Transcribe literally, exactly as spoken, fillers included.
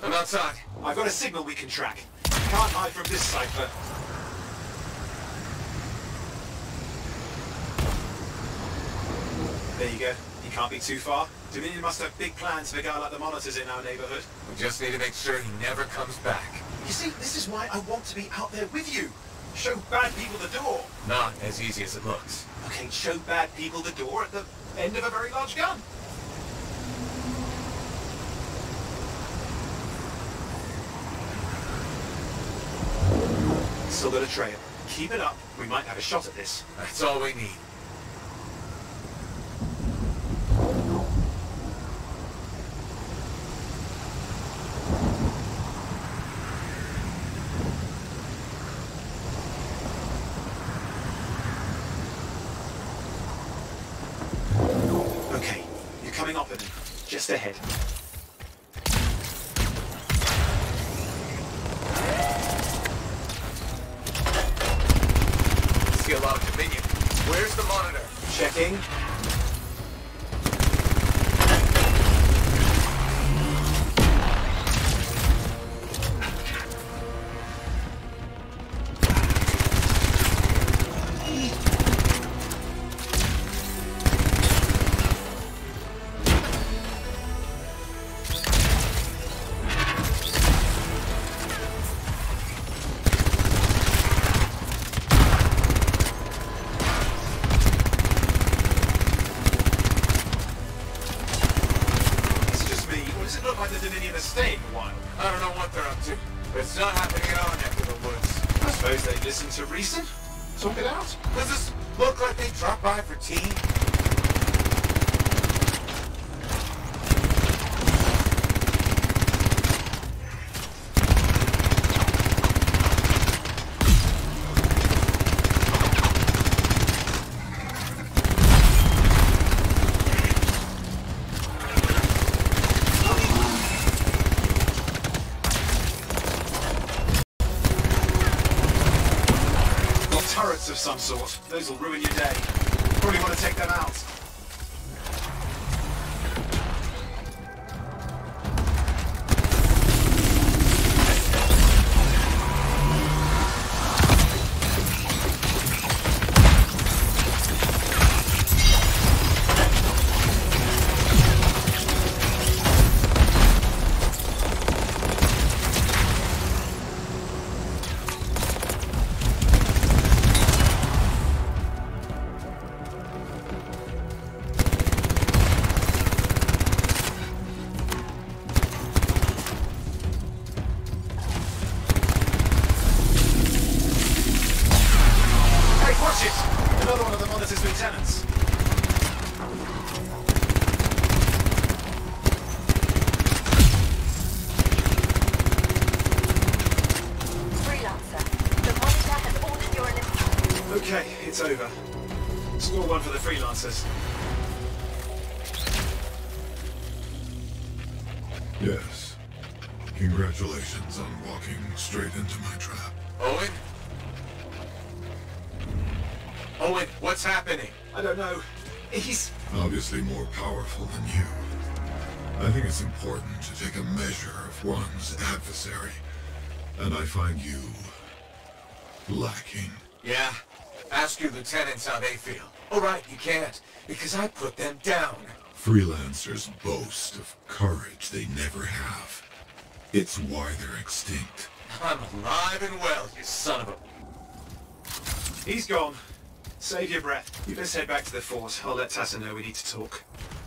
I'm outside. I've got a signal we can track. Can't hide from this site, but... There you go. You can't be too far. Dominion must have big plans for a guy like the monitors in our neighborhood. We just need to make sure he never comes back. You see, this is why I want to be out there with you. Show bad people the door. Not as easy as it looks. Okay, show bad people the door at the end of a very large gun. Still got a trail. Keep it up. We might have a shot at this. That's all we need. Okay, you're coming up at me. Just ahead. See a lot of Dominion. Where's the monitor? Checking. Staying a while. I don't know what they're up to, but it's not happening in our neck of the woods. I suppose they listen to reason. Talk it out. Does this look like they dropped by for tea? Turrets of some sort. Those will ruin your day. Probably want to take them out. Watch it! Another one of the monitor's lieutenants. Freelancer, the monitor has ordered your elimination. Okay, it's over. Score one for the freelancers. Yes. Congratulations on walking straight into my trap. Owen? Owen, what's happening? I don't know. He's... Obviously more powerful than you. I think it's important to take a measure of one's adversary. And I find you... lacking. Yeah. Ask your lieutenants how they feel. All right, you can't, because I put them down. Freelancers boast of courage they never have. It's why they're extinct. I'm alive and well, you son of a... He's gone. Save your breath. You best head back to the fort. I'll let Tassa know we need to talk.